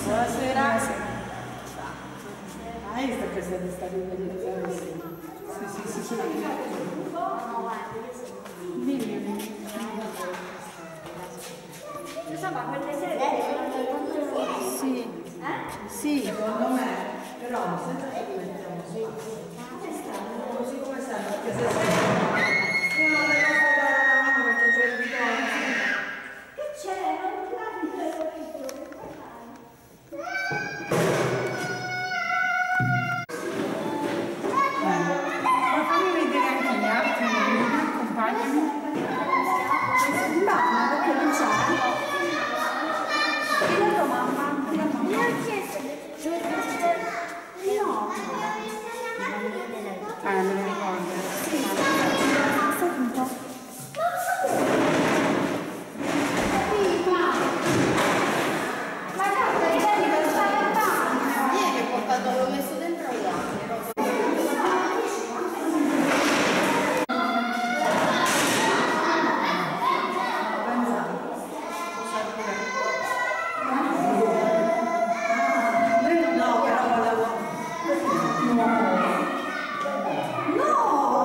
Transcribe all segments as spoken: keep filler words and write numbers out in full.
Buonasera. Ah, io sto pensando di stare in vedere. Sì, sì, sì, sì. Dimmi. Insomma, quelle sere sì, sì, secondo me, però senza che li mettiamo su. Così come stanno, perché se sei no, le cose da mano perché c'è il bidone. che c'è? Non ti Ma fammi vedere anche gli altri, mi accompagnami. No, ma perché non c'è? Chi la tua mamma? Chi la mamma? Io ho chiesto no. Ah, me lo ricordo. Sì, aspetta un po'. Sì, ma ma guarda, vedi per spaventare. Chi è che ha portato, l'ho messo dentro là? No!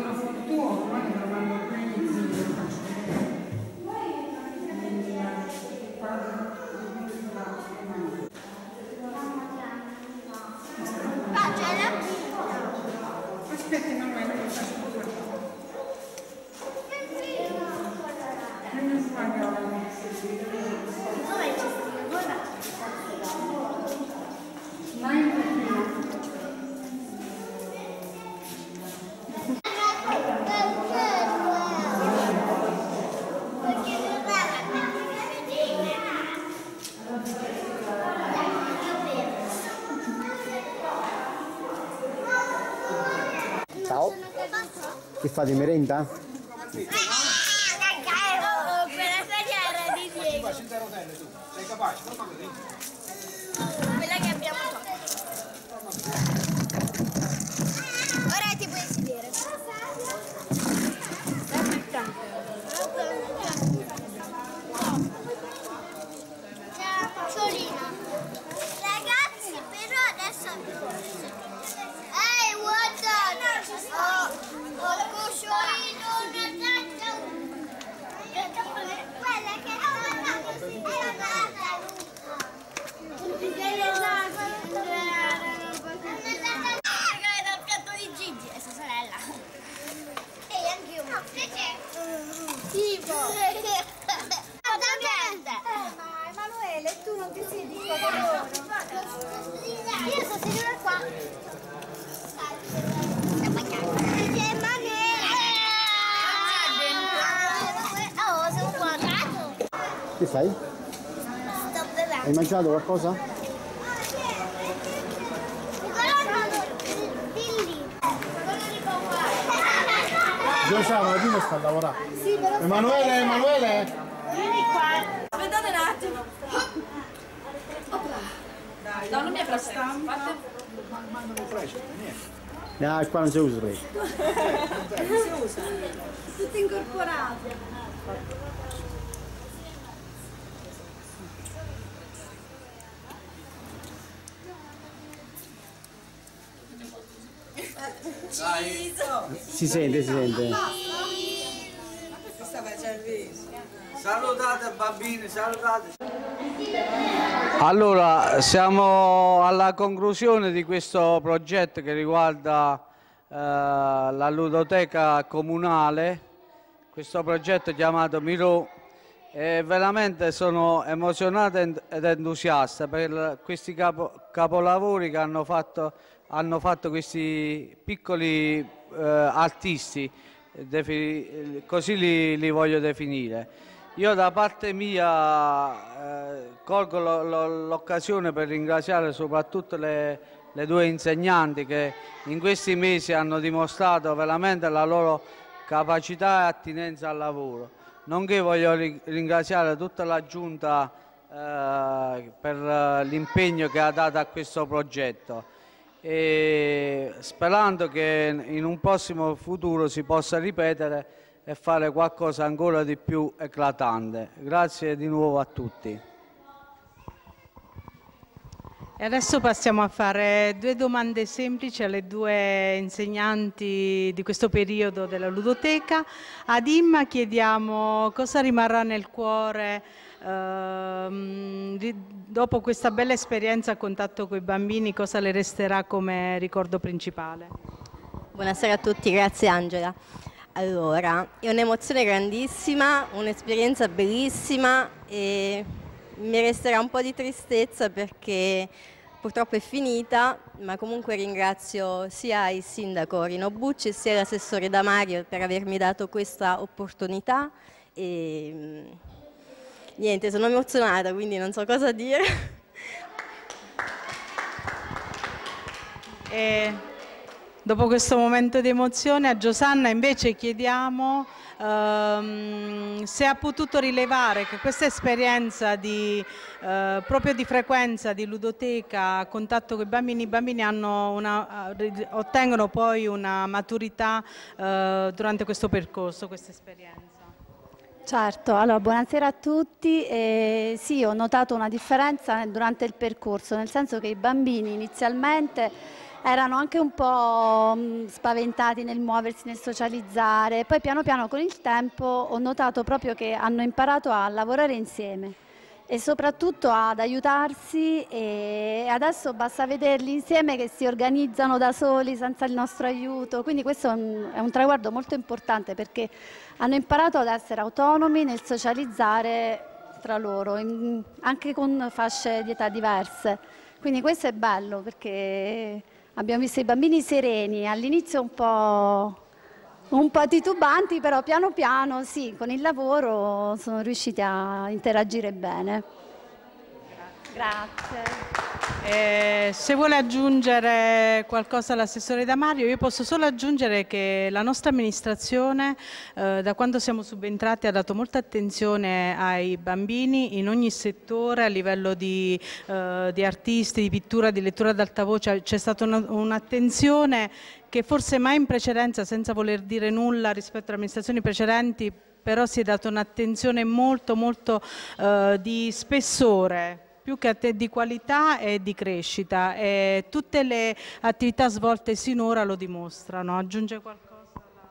microfono tuo, ormai me lo mando qui, zio. Aspetti, non me lo faccio pure. Non sbaglio. Dove c'è? Guarda. Ciao. Che fate, merenda? Per la stagione di Diego. Sei capace? Non così. Quella che abbiamo fatto. Ora ti puoi sedere. Ciao, Ciolina. Ragazzi, però adesso ehi, guarda! Ho, ho cucciolino una tazza. Quella che ho mandato era una era il piatto di Gigi e sua sorella. E anche io. Tipo. Ma Emanuele, tu non ti siedi qua con loro? Io sto seduta qua. Oh, sono guardato. Che fai? Sto bevendo. Hai mangiato qualcosa? Giuseppe, prima sta a lavorare. Emanuele, Emanuele! Vieni qua. Aspettate un attimo. No, non mi è prestato. No, qua non si usa lei. Tutto incorporato. Si sente, si sente. Salutate bambini, salutate. Allora, siamo alla conclusione di questo progetto che riguarda eh, la ludoteca comunale, questo progetto chiamato Mirò, e veramente sono emozionato ed entusiasta per questi capo, capolavori che hanno fatto, hanno fatto questi piccoli eh, artisti, così li, li voglio definire. Io da parte mia eh, colgo l'occasione per ringraziare soprattutto le, le due insegnanti che in questi mesi hanno dimostrato veramente la loro capacità e attinenza al lavoro. Nonché voglio ringraziare tutta la giunta eh, per l'impegno che ha dato a questo progetto, e sperando che in un prossimo futuro si possa ripetere e fare qualcosa ancora di più eclatante. Grazie di nuovo a tutti. E adesso passiamo a fare due domande semplici alle due insegnanti di questo periodo della ludoteca. Ad Imma chiediamo cosa rimarrà nel cuore ehm, di, dopo questa bella esperienza a contatto con i bambini, cosa le resterà come ricordo principale? Buonasera a tutti, grazie Angela. Allora, è un'emozione grandissima, un'esperienza bellissima e mi resterà un po' di tristezza perché purtroppo è finita, ma comunque ringrazio sia il sindaco Rino Bucci sia l'assessore Damario per avermi dato questa opportunità e niente, sono emozionata, quindi non so cosa dire. E dopo questo momento di emozione a Giosanna invece chiediamo ehm, se ha potuto rilevare che questa esperienza di, eh, proprio di frequenza di ludoteca a contatto con i bambini, i bambini hanno una, ottengono poi una maturità eh, durante questo percorso, questa esperienza. Certo, allora buonasera a tutti. Eh, sì, ho notato una differenza durante il percorso, nel senso che i bambini inizialmente erano anche un po' mh, spaventati nel muoversi, nel socializzare. Poi piano piano con il tempo ho notato proprio che hanno imparato a lavorare insieme e soprattutto ad aiutarsi, e adesso basta vederli insieme che si organizzano da soli senza il nostro aiuto, quindi questo è un, è un traguardo molto importante perché hanno imparato ad essere autonomi nel socializzare tra loro, in, anche con fasce di età diverse, quindi questo è bello perché abbiamo visto i bambini sereni, all'inizio un po'... un po' titubanti, però piano piano sì, con il lavoro sono riusciti a interagire bene. Grazie. Eh, se vuole aggiungere qualcosa all'assessore Damario, io posso solo aggiungere che la nostra amministrazione eh, da quando siamo subentrati ha dato molta attenzione ai bambini in ogni settore, a livello di, eh, di artisti, di pittura, di lettura ad alta voce. C'è stata un'attenzione che forse mai in precedenza, senza voler dire nulla rispetto alle amministrazioni precedenti, però si è data un'attenzione molto molto eh, di spessore, più che a te di qualità e di crescita, e tutte le attività svolte sinora lo dimostrano. Aggiunge qualcosa?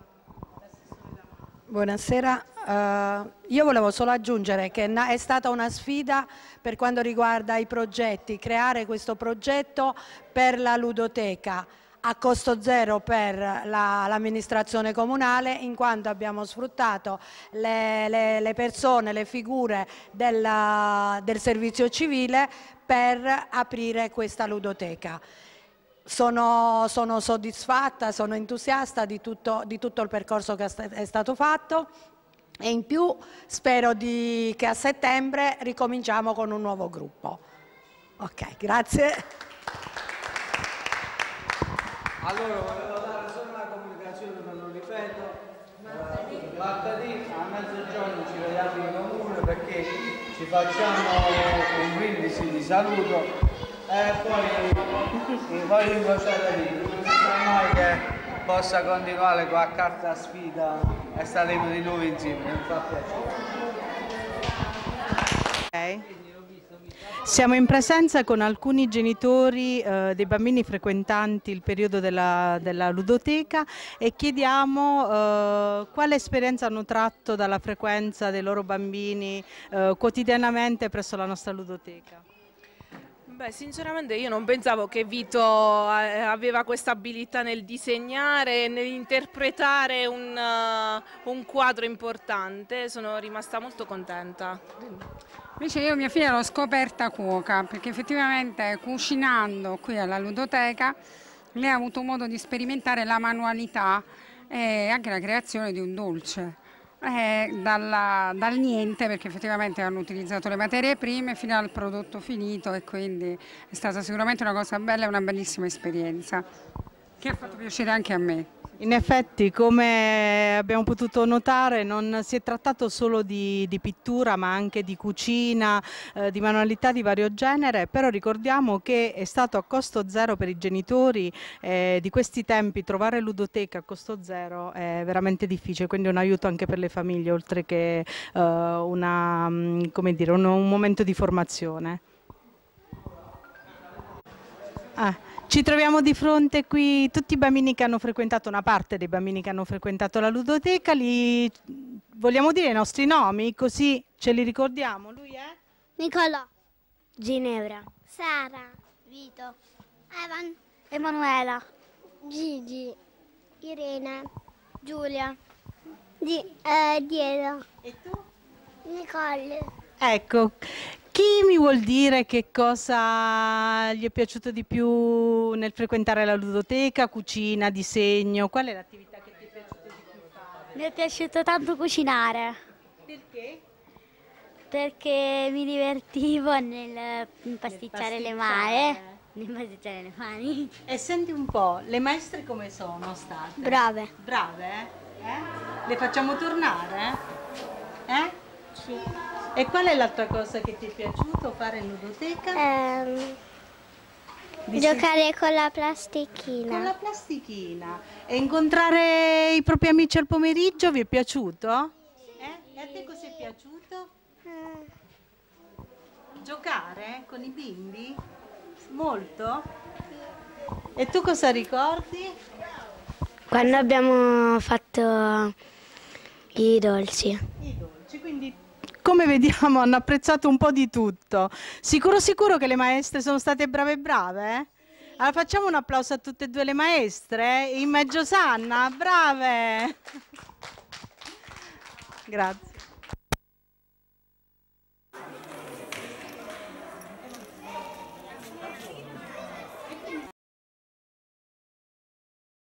Buonasera, uh, io volevo solo aggiungere che è stata una sfida per quanto riguarda i progetti, creare questo progetto per la ludoteca a costo zero per l'amministrazione comunale, in quanto abbiamo sfruttato le, le, le persone, le figure del, del servizio civile per aprire questa ludoteca. Sono, sono soddisfatta, sono entusiasta di tutto, di tutto il percorso che è stato fatto e in più spero di, che a settembre ricominciamo con un nuovo gruppo. Ok, grazie. Allora, volevo dare solo una comunicazione, ma non ripeto. Martedì a mezzogiorno ci vediamo in comune perché ci facciamo un brindisi di saluto e poi voglio incrociare lì. Non mai che possa continuare con la carta sfida e staremo di nuovo insieme, mi fa piacere. Okay. Siamo in presenza con alcuni genitori eh, dei bambini frequentanti il periodo della, della ludoteca e chiediamo eh, quale esperienza hanno tratto dalla frequenza dei loro bambini eh, quotidianamente presso la nostra ludoteca. Beh, sinceramente io non pensavo che Vito aveva questa abilità nel disegnare e nell'interpretare un, uh, un quadro importante, sono rimasta molto contenta. Invece io mia figlia l'ho scoperta cuoca, perché effettivamente cucinando qui alla ludoteca lei ha avuto modo di sperimentare la manualità e anche la creazione di un dolce. Eh, dalla, dal niente, perché effettivamente hanno utilizzato le materie prime fino al prodotto finito e quindi è stata sicuramente una cosa bella e una bellissima esperienza che ha fatto piacere anche a me. In effetti, come abbiamo potuto notare, non si è trattato solo di, di pittura ma anche di cucina, eh, di manualità di vario genere, però ricordiamo che è stato a costo zero per i genitori eh, di questi tempi. Trovare ludoteca a costo zero è veramente difficile, quindi è un aiuto anche per le famiglie, oltre che eh, una, come dire, un, un momento di formazione. Ah. Ci troviamo di fronte qui tutti i bambini che hanno frequentato, una parte dei bambini che hanno frequentato la ludoteca. Li vogliamo dire i nostri nomi, così ce li ricordiamo. Lui è? Nicolò, Ginevra, Sara, Vito, Evan, Emanuela, Gigi, Irene, Giulia, Di, eh, Diego. E tu? Nicole. Ecco. Chi mi vuol dire che cosa gli è piaciuto di più nel frequentare la ludoteca? Cucina, disegno? Qual è l'attività che ti è piaciuta di più fare? Mi è piaciuto tanto cucinare. Perché? Perché mi divertivo nel pasticciare le mani. Nel pasticciare le mani. E senti un po', le maestre come sono state? Brave. Brave? Eh? Le facciamo tornare? Eh? Sì. E qual è l'altra cosa che ti è piaciuto fare in ludoteca? Um, giocare con la plastichina. Con la plastichina. E incontrare i propri amici al pomeriggio vi è piaciuto? Eh? E a te cosa è piaciuto? Mm. Giocare con i bimbi? Molto? E tu cosa ricordi? Quando abbiamo fatto i dolci. I dolci, quindi come vediamo hanno apprezzato un po' di tutto. Sicuro sicuro che le maestre sono state brave brave? Eh? Allora facciamo un applauso a tutte e due le maestre. In mezzo Sanna, brave! Grazie.